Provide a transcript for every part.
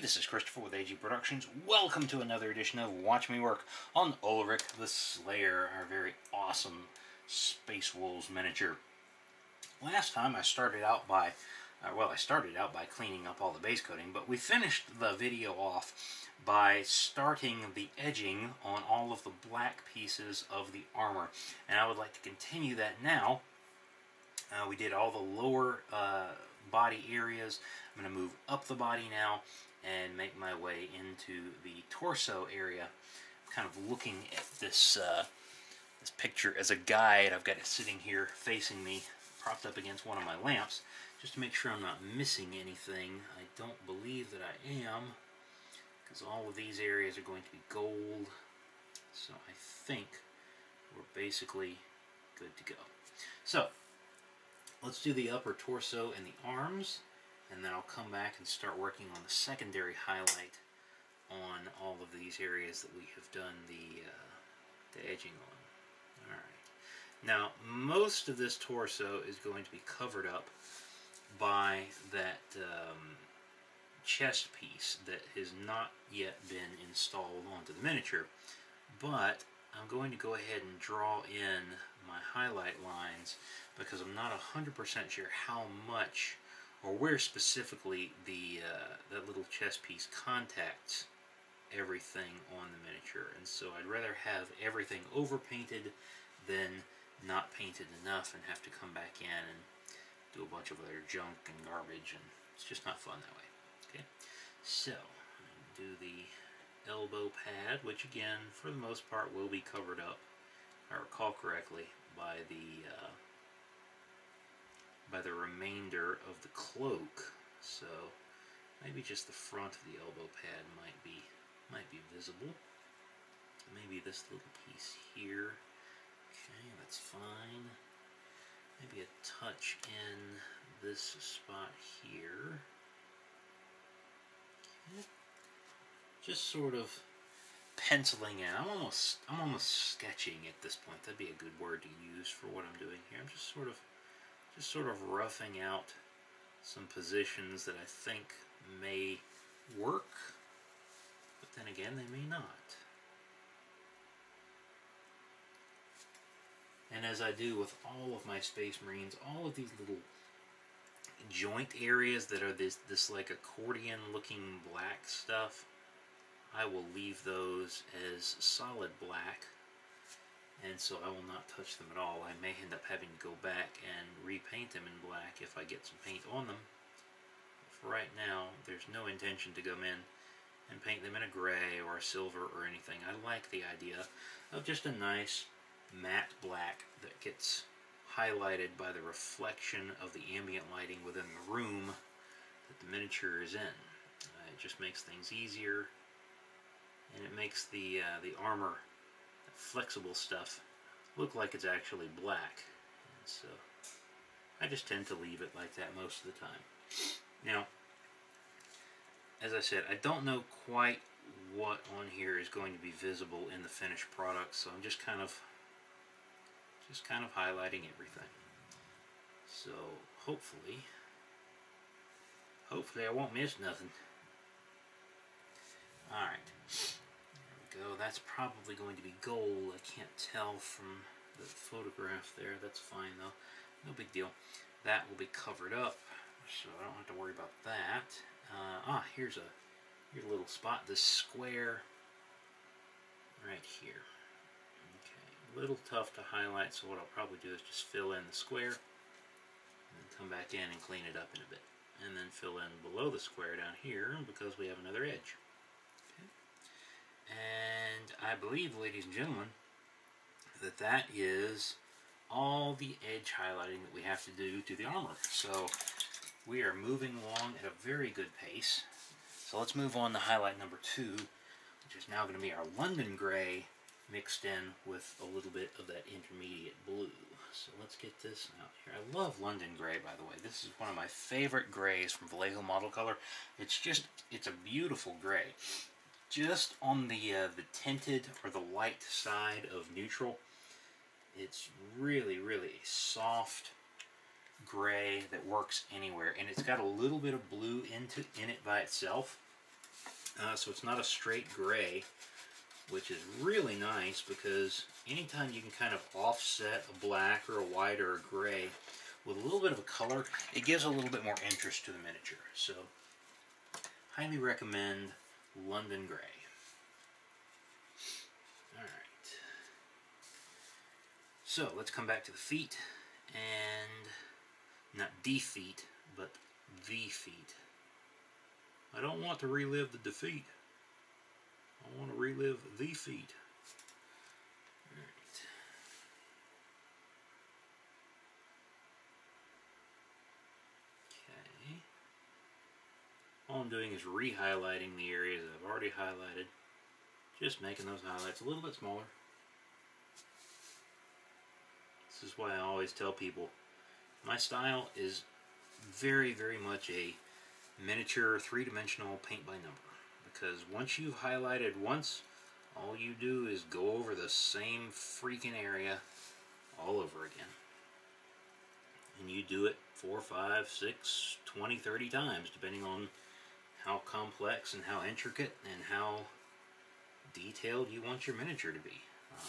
this is Christopher with AG Productions. Welcome to another edition of Watch Me Work on Ulrich the Slayer, our very awesome Space Wolves miniature. Last time I started out by cleaning up all the base coating, but we finished the video off by starting the edging on all of the black pieces of the armor, and I would like to continue that now. We did all the lower body areas. I'm going to move up the body now and make my way into the torso area. I'm kind of looking at this this picture as a guide. I've got it sitting here facing me, propped up against one of my lamps, just to make sure I'm not missing anything. I don't believe that I am, because all of these areas are going to be gold. So I think we're basically good to go. So let's do the upper torso and the arms, and then I'll come back and start working on the secondary highlight on all of these areas that we have done the edging on. Alright. Now, most of this torso is going to be covered up by that chest piece that has not yet been installed onto the miniature, but I'm going to go ahead and draw in my highlight lines because I'm not 100% sure how much or where specifically the that little chest piece contacts everything on the miniature, and so I'd rather have everything overpainted than not painted enough and have to come back in and do a bunch of other junk and garbage, and it's just not fun that way. Okay, so do the elbow pad, which again for the most part will be covered up, if I recall correctly, by the remainder of the cloak. So maybe just the front of the elbow pad might be visible. Maybe this little piece here. Okay, that's fine. Maybe a touch in this spot here. Okay. Just sort of penciling in. I'm almost sketching at this point. That'd be a good word to use for what I'm doing here. I'm just sort of roughing out some positions that I think may work, but then again they may not. And as I do with all of my Space Marines, all of these little joint areas that are this like accordion looking black stuff, I will leave those as solid black, and so I will not touch them at all. I may end up having to go back and repaint them in black if I get some paint on them. For right now, there's no intention to come in and paint them in a gray or a silver or anything. I like the idea of just a nice matte black that gets highlighted by the reflection of the ambient lighting within the room that the miniature is in. It just makes things easier, and it makes the armor, the flexible stuff, look like it's actually black. And so I just tend to leave it like that most of the time. Now, as I said, I don't know quite what on here is going to be visible in the finished product, so I'm just kind of highlighting everything. So hopefully I won't miss nothing. Alright, there we go. That's probably going to be gold. I can't tell from the photograph there. That's fine though. No big deal. That will be covered up, so I don't have to worry about that. Here's a little spot, this square right here. Okay, a little tough to highlight, so what I'll probably do is just fill in the square and then come back in and clean it up in a bit. And then fill in below the square down here because we have another edge. Okay. And I believe, ladies and gentlemen, that is all the edge highlighting that we have to do to the armor. So we are moving along at a very good pace. So let's move on to highlight number 2, which is now going to be our London Gray mixed in with a little bit of that intermediate blue. So let's get this out here. I love London Gray, by the way. This is one of my favorite grays from Vallejo Model Color. It's a beautiful gray. Just on the tinted or the light side of neutral, it's really, really soft gray that works anywhere, and it's got a little bit of blue in it by itself, So it's not a straight gray, which is really nice because anytime you can kind of offset a black or a white or a gray with a little bit of a color, it gives a little bit more interest to the miniature. So highly recommend London Gray. Alright, so let's come back to the feet, and not the feet, but the feet. I don't want to relive the defeat. I want to relive the feet. Alright. Okay. All I'm doing is re-highlighting the areas I've already highlighted. Just making those highlights a little bit smaller. This is why I always tell people my style is very, very much a miniature three-dimensional paint by number, because once you've highlighted once, all you do is go over the same freaking area all over again, and you do it 4, 5, 6, 20, 30 times depending on how complex and how intricate and how detailed you want your miniature to be.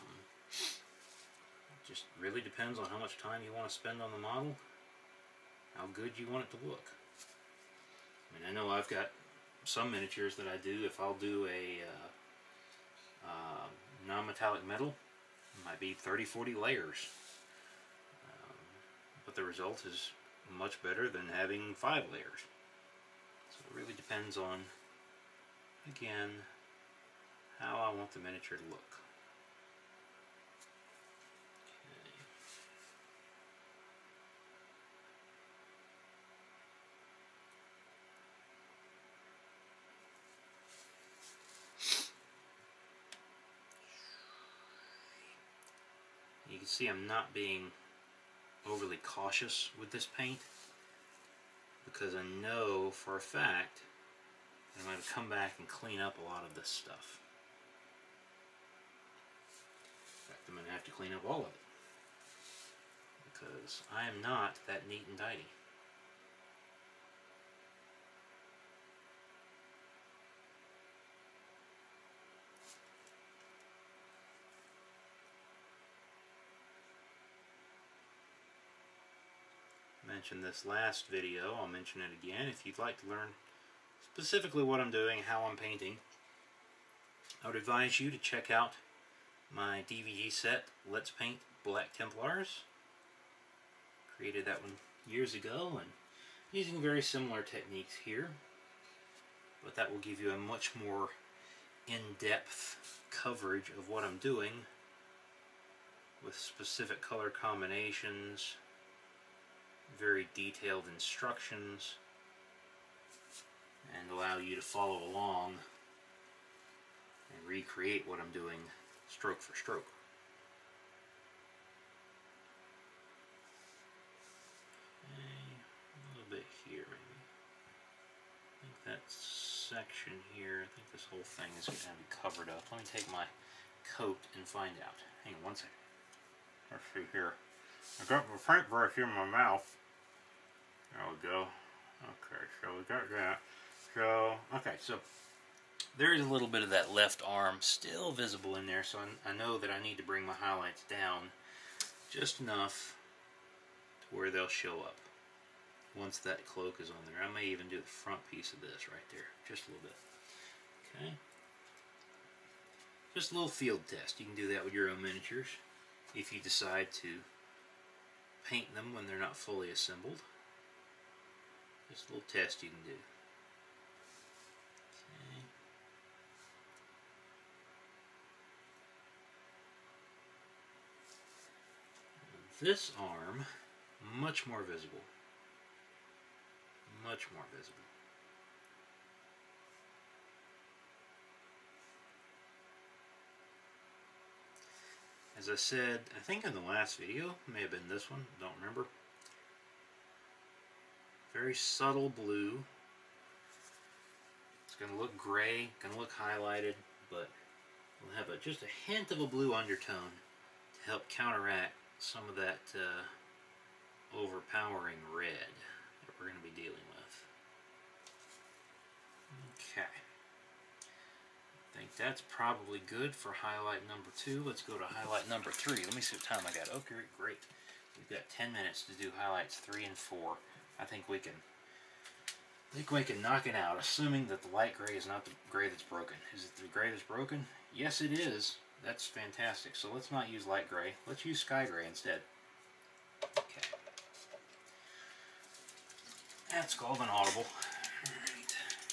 It just really depends on how much time you want to spend on the model, how good you want it to look. I mean, I know I've got some miniatures that I do, if I'll do a non-metallic metal, it might be 30-40 layers. But the result is much better than having 5 layers. So it really depends on, again, how I want the miniature to look. You can see I'm not being overly cautious with this paint, because I know for a fact that I'm going to come back and clean up a lot of this stuff. In fact, I'm going to have to clean up all of it, because I am not that neat and tidy. Mentioned this last video, I'll mention it again. If you'd like to learn specifically what I'm doing, how I'm painting, I would advise you to check out my DVD set, Let's Paint Black Templars. Created that one years ago, and using very similar techniques here, but that will give you a much more in-depth coverage of what I'm doing with specific color combinations, very detailed instructions, and allow you to follow along and recreate what I'm doing stroke for stroke. Okay, a little bit here maybe. I think that section here, I think this whole thing is going to be covered up. Let me take my coat and find out. Hang on one second. Let's see here. I got my paintbrush in my mouth. There we go. Okay, so we got that. So, okay, so there is a little bit of that left arm still visible in there, so I know that I need to bring my highlights down just enough to where they'll show up once that cloak is on there. I may even do the front piece of this right there, just a little bit. Okay. Just a little field test. You can do that with your own miniatures if you decide to paint them when they're not fully assembled. Just a little test you can do. Okay. This arm, much more visible. Much more visible. As I said, I think in the last video, may have been this one, don't remember. Very subtle blue. It's going to look gray, going to look highlighted, but we'll have just a hint of a blue undertone to help counteract some of that overpowering red that we're going to be dealing with. Okay. that's probably good for highlight number 2. Let's go to highlight number 3. Let me see what time I got. Okay, great. We've got 10 minutes to do highlights 3 and 4. I think we can knock it out, assuming that the light gray is not the gray that's broken. Is it the gray that's broken? Yes, it is. That's fantastic. So let's not use light gray. Let's use sky gray instead. Okay. That's called an audible. Alright.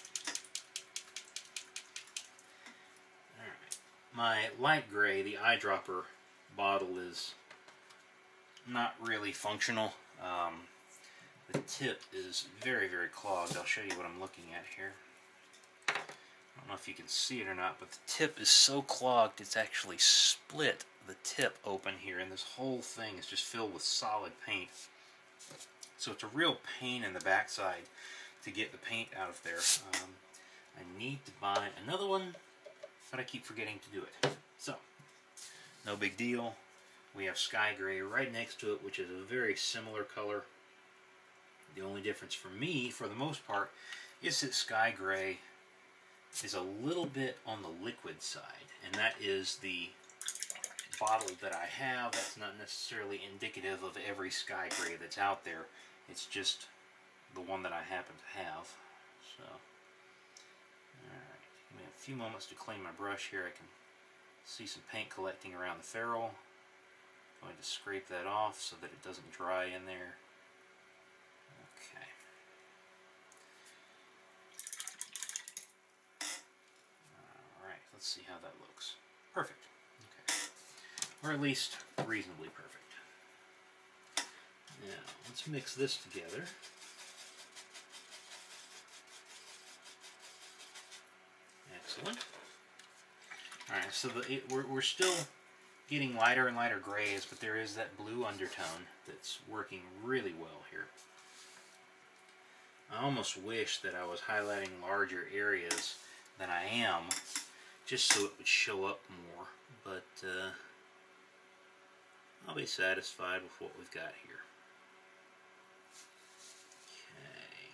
Alright. My light gray, the eyedropper bottle, is not really functional. The tip is very, very clogged. I'll show you what I'm looking at here. I don't know if you can see it or not, but the tip is so clogged it's actually split the tip open here, and this whole thing is just filled with solid paint. So it's a real pain in the backside to get the paint out of there. I need to buy another one, but I keep forgetting to do it. So, no big deal. We have sky gray right next to it, which is a very similar color. The only difference for me, for the most part, is that sky gray is a little bit on the liquid side, and that is the bottle that I have. That's not necessarily indicative of every sky gray that's out there. It's just the one that I happen to have. So, alright, give me a few moments to clean my brush here. I can see some paint collecting around the ferrule. I'm going to scrape that off so that it doesn't dry in there. Okay. Alright, let's see how that looks. Perfect. Okay. Or at least reasonably perfect. Now, let's mix this together. Excellent. Alright, so we're still getting lighter and lighter grays, but there is that blue undertone that's working really well here. I almost wish that I was highlighting larger areas than I am, just so it would show up more, but I'll be satisfied with what we've got here. Okay.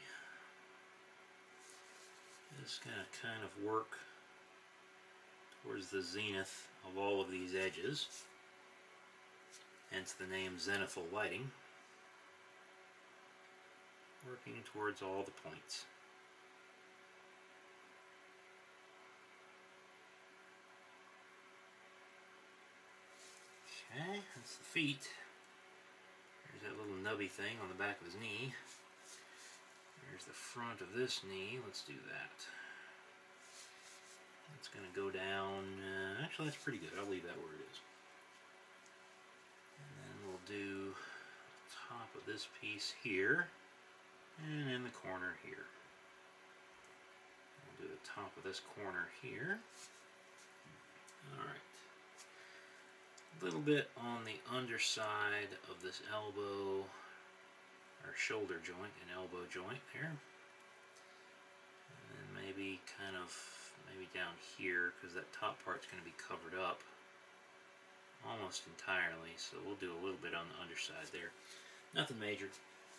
Just gonna kind of work towards the zenith of all of these edges, hence the name zenithal lighting. Working towards all the points. Okay, that's the feet. There's that little nubby thing on the back of his knee. There's the front of this knee. Let's do that. It's going to go down. Actually, that's pretty good. I'll leave that where it is. And then we'll do the top of this piece here. And in the corner here. We'll do the top of this corner here. Alright. A little bit on the underside of this elbow, or shoulder joint and elbow joint there. And then maybe kind of, maybe down here, because that top part's going to be covered up almost entirely. So we'll do a little bit on the underside there. Nothing major.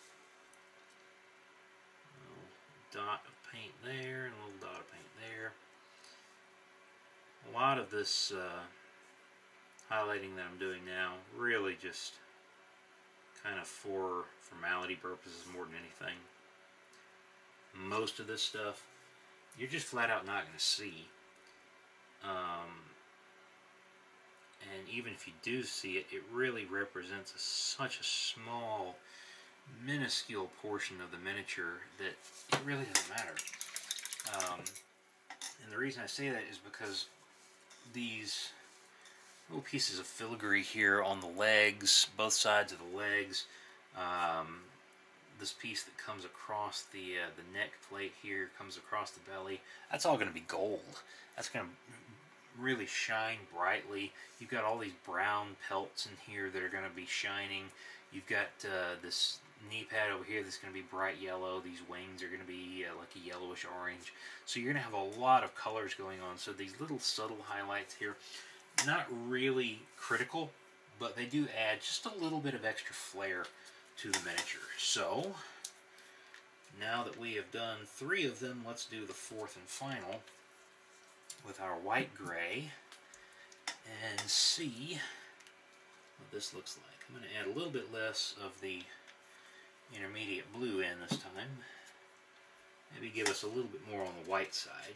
Dot of paint there, and a little dot of paint there. A lot of this highlighting that I'm doing now really just kind of for formality purposes more than anything. Most of this stuff you're just flat out not going to see, and even if you do see it, it really represents such a small, minuscule portion of the miniature that it really doesn't matter. And the reason I say that is because these little pieces of filigree here on the legs, both sides of the legs, this piece that comes across the neck plate here, comes across the belly, that's all going to be gold. That's going to really shine brightly. You've got all these brown pelts in here that are going to be shining. You've got this knee pad over here that's going to be bright yellow. These wings are going to be like a yellowish orange. So you're going to have a lot of colors going on. So these little subtle highlights here, not really critical, but they do add just a little bit of extra flair to the miniature. So now that we have done 3 of them, let's do the 4th and final. with our white gray and see what this looks like. I'm going to add a little bit less of the intermediate blue in this time. Maybe give us a little bit more on the white side.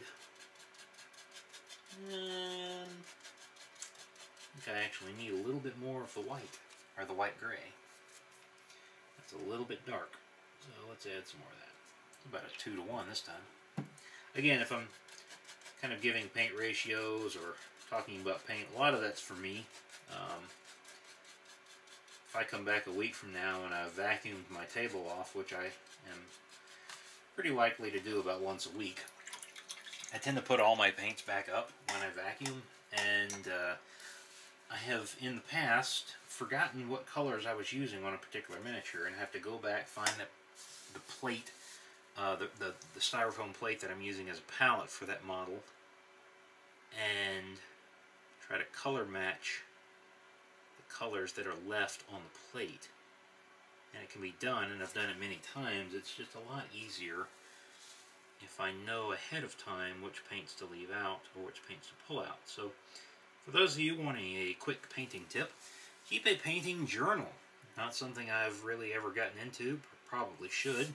And I think I actually need a little bit more of the white, or the white gray. That's a little bit dark. So let's add some more of that. About a 2 to 1 this time. Again, if I'm kind of giving paint ratios or talking about paint, a lot of that's for me. If I come back a week from now and I've vacuumed my table off, which I am pretty likely to do about once a week, I tend to put all my paints back up when I vacuum, and I have in the past forgotten what colors I was using on a particular miniature and have to go back, find the plate, the styrofoam plate that I'm using as a palette for that model, and try to color match the colors that are left on the plate. And it can be done, and I've done it many times. It's just a lot easier if I know ahead of time which paints to leave out or which paints to pull out. So for those of you wanting a quick painting tip, keep a painting journal. Not something I've really ever gotten into, but probably should.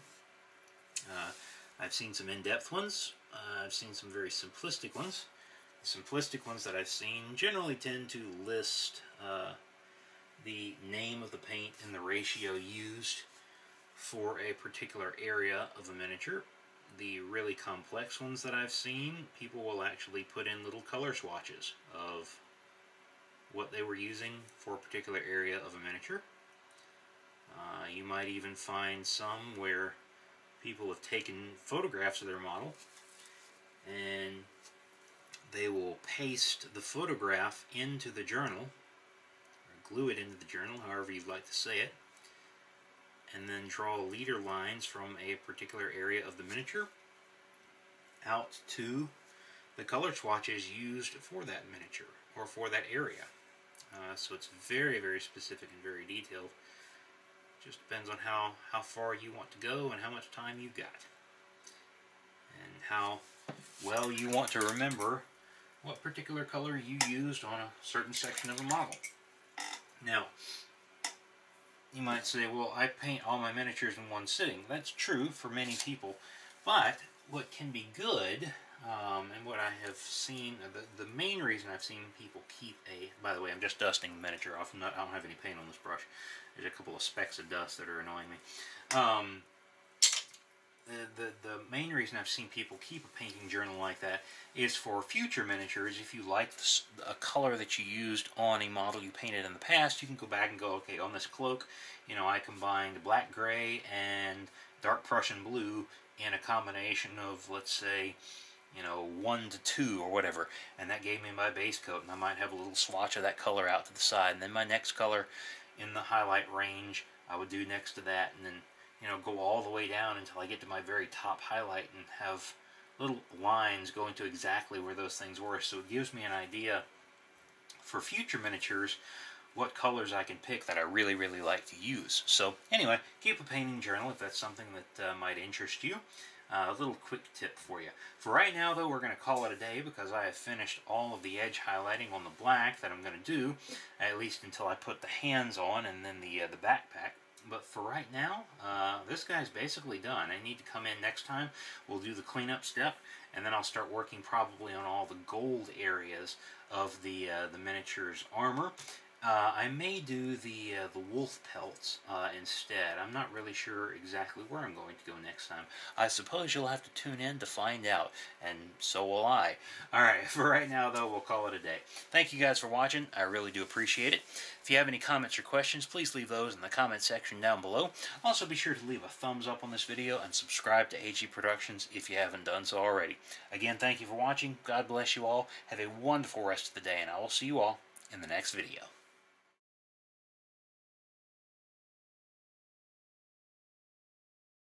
I've seen some in-depth ones. I've seen some very simplistic ones. The simplistic ones that I've seen generally tend to list the name of the paint and the ratio used for a particular area of a miniature. The really complex ones that I've seen, people will actually put in little color swatches of what they were using for a particular area of a miniature. You might even find some where people have taken photographs of their model and they will paste the photograph into the journal, or glue it into the journal, however you'd like to say it, and then draw leader lines from a particular area of the miniature out to the color swatches used for that miniature or for that area. So it's very, very specific and very detailed. Just depends on how far you want to go and how much time you got, and how well you want to remember what particular color you used on a certain section of a model. Now, you might say, well, I paint all my miniatures in one sitting. That's true for many people, but what can be good, and what I have seen, the main reason I've seen people keep by the way, I'm just dusting the miniature off. I don't have any paint on this brush. There's a couple of specks of dust that are annoying me. The main reason I've seen people keep a painting journal like that is for future miniatures. If you like a color that you used on a model you painted in the past, you can go back and go, okay, on this cloak, you know, I combined black gray and dark Prussian blue in a combination of, let's say, you know, 1 to 2 or whatever, and that gave me my base coat, and I might have a little swatch of that color out to the side, and then my next color in the highlight range I would do next to that, and then, you know, go all the way down until I get to my very top highlight and have little lines going to exactly where those things were. So it gives me an idea for future miniatures what colors I can pick that I really, really like to use. So anyway, keep a painting journal if that's something that might interest you. A little quick tip for you. For right now, though, we're going to call it a day because I have finished all of the edge highlighting on the black that I'm going to do, at least until I put the hands on and then the backpack. But for right now, this guy's basically done. I need to come in next time. We'll do the cleanup step, and then I'll start working probably on all the gold areas of the miniature's armor. I may do the wolf pelts instead. I'm not really sure exactly where I'm going to go next time. I suppose you'll have to tune in to find out, and so will I. Alright, for right now, though, we'll call it a day. Thank you guys for watching. I really do appreciate it. If you have any comments or questions, please leave those in the comment section down below. Also, be sure to leave a thumbs up on this video and subscribe to AG Productions if you haven't done so already. Again, thank you for watching. God bless you all. Have a wonderful rest of the day, and I will see you all in the next video.